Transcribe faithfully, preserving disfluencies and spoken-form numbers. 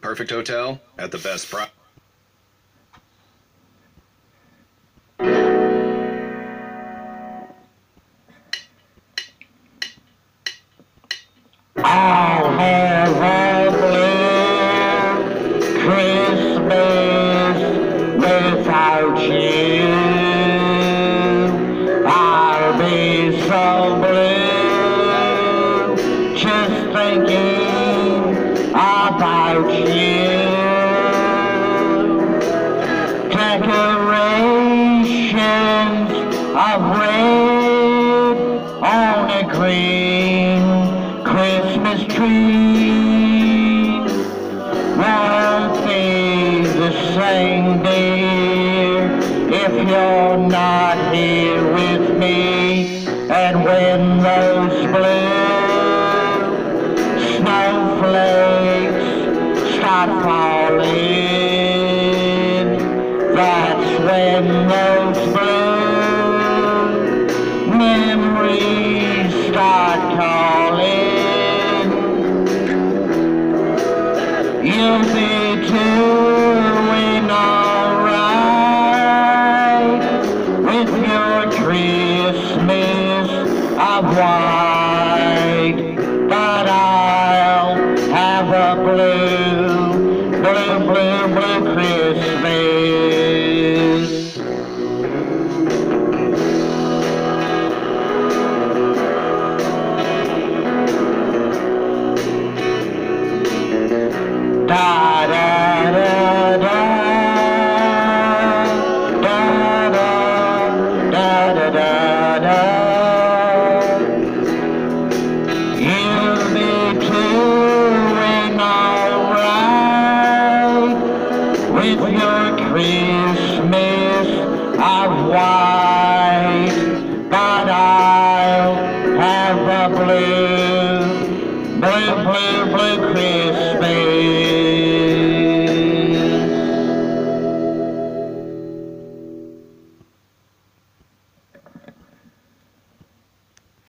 Perfect hotel at the best price. I'll have a blue Christmas without you. I'll be so blue just thinking about you. Decorations of red on a green Christmas tree won't be the same, dear, if you're not here with me. And when those blue snowflakes start falling, that's when those blue memories start calling. You'll be doing alright with your Christmas of white, but I'll have a blue, blue, blue, blue Christmas. Da da da da da da da da da da. You'll be doing alright with your Christmas of white, but I'll have a blue, blue, blue, blue Christmas.